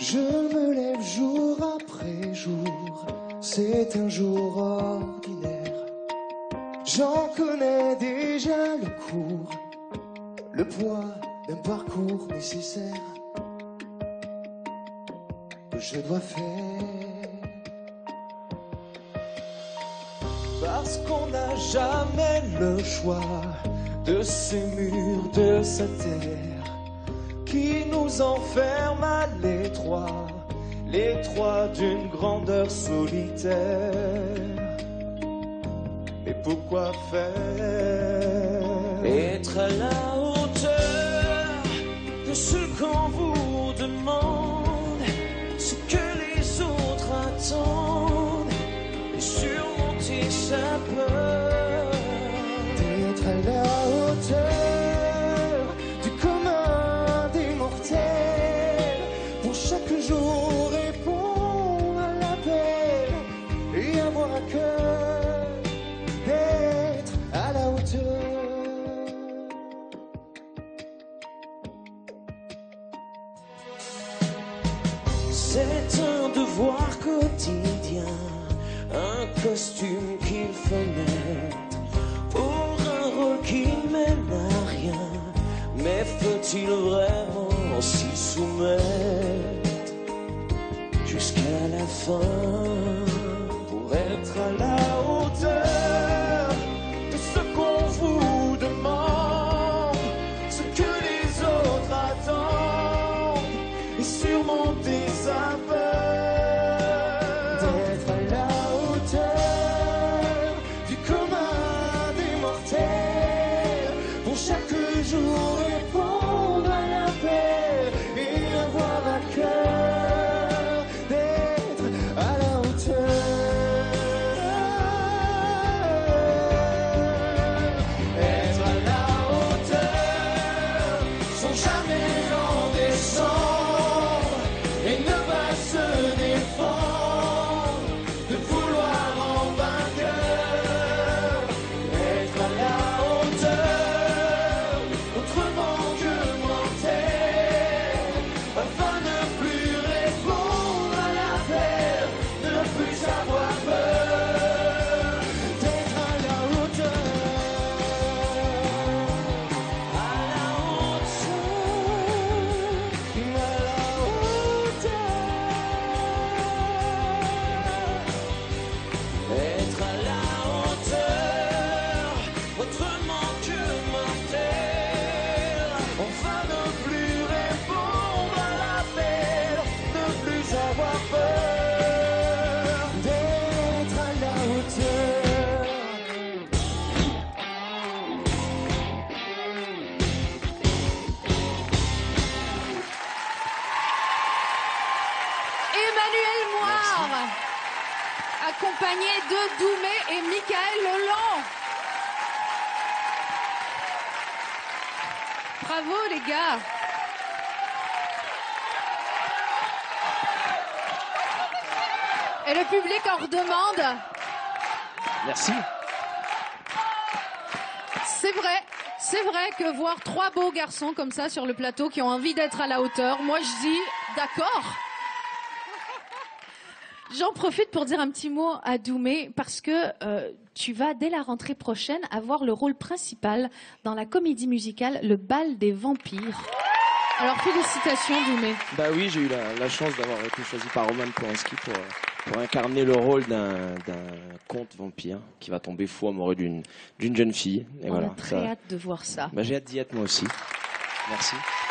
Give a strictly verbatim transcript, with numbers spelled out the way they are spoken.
Je me lève jour après jour, c'est un jour ordinaire. J'en connais déjà le cours, le poids d'un parcours nécessaire que je dois faire. Parce qu'on n'a jamais le choix de ces murs de cette terre qui nous enferment à l'étroit, l'étroit d'une grandeur solitaire. Mais pourquoi faire? Être à la hauteur de ce qu'on vous demande, ce que les autres attendent, et surmonter sa peur. D'être à la hauteur du commun des mortels, pour chaque jour répondre à l'appel et avoir à cœur d'être à la hauteur. C'est un devoir quotidien, un costume qu'il faut mettre pour un rôle qui mène à rien. Mais faut-il vraiment s'y soumettre jusqu'à la fin pour être à la hauteur de ce qu'on vous demande, ce que les autres attendent, et surmonter sa peur? D'être à la hauteur du commun des mortels, pour chaque jour répondre à l'appel et avoir à cœur d'être à la hauteur. Être à la hauteur sans jamais en descendre et ne pas se défendre, de vouloir en vainqueur. Être à la hauteur autrement que mortel, afin de plus répondre à l'appel, ne plus avoir peur. D'être à la hauteur, à la hauteur, à la hauteur. Être à la hauteur autrement que mortel, enfin ne plus répondre à l'appel, ne plus avoir peur. D'être à la hauteur. Emmanuel Moire, accompagné de Doumé et Michael Leland. Bravo les gars. Et le public en redemande. Merci. C'est vrai, c'est vrai que voir trois beaux garçons comme ça sur le plateau qui ont envie d'être à la hauteur, moi je dis d'accord. J'en profite pour dire un petit mot à Doumé parce que euh, tu vas dès la rentrée prochaine avoir le rôle principal dans la comédie musicale Le Bal des Vampires. Alors félicitations Doumé. Bah oui, j'ai eu la, la chance d'avoir été choisi par Roman Polanski pour, pour incarner le rôle d'un d'un conte vampire qui va tomber fou amoureux d'une d'une jeune fille. Et On voilà, a très ça, hâte de voir ça. bah, j'ai hâte d'y être moi aussi. Merci.